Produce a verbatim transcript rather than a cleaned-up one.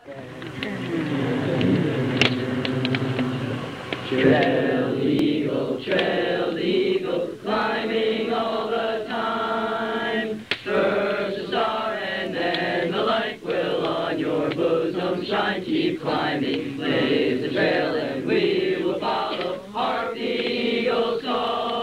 Trail eagle, trail eagle, climbing all the time. First a star and then the light will on your bosom shine. Keep climbing, blaze the trail and we will follow. Hark the eagle's call.